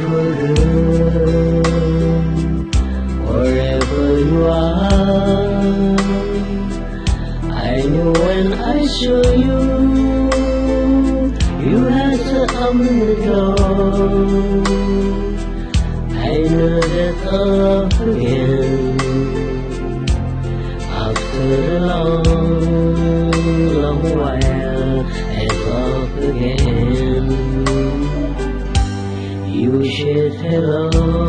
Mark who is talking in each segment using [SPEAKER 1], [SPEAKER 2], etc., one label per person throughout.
[SPEAKER 1] beautiful girl, wherever you are. I knew when I saw you, you had to open the door. I knew that love again, after a long, long while, I'd love again. You said hello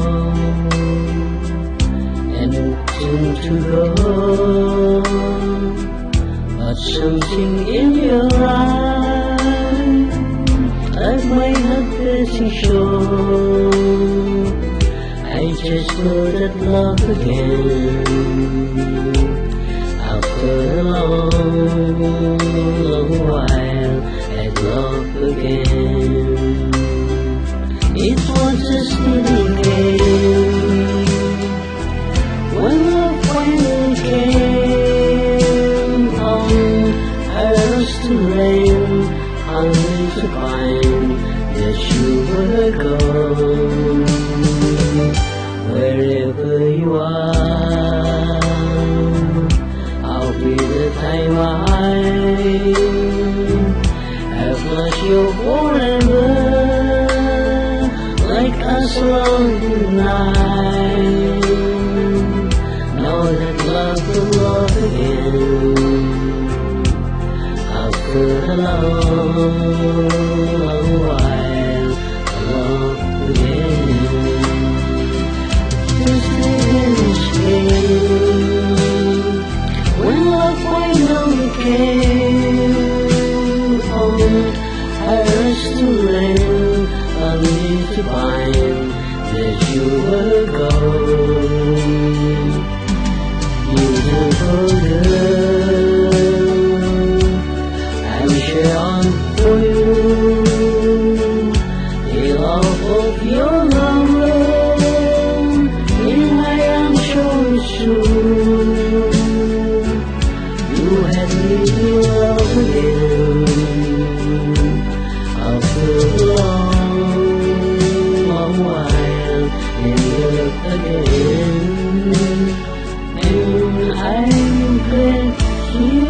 [SPEAKER 1] and turned to go, but something in your eyes, like my heart passing sure. I just know that love again, after a long, long while, I'd love again. It was a steady game when love finally came on. I was to rain, only to find that you were gone. Wherever you are, I'll be the time I've lost you forever, like us alone tonight. Know that love will love again, after a long, long while, love again. When love finally came on, I rushed to rain, only to find that you were gone. Beautiful girl, I'm sure on for you, the love of your lover. You had me to love again, after a long, long while, and look again, and I'm glad you.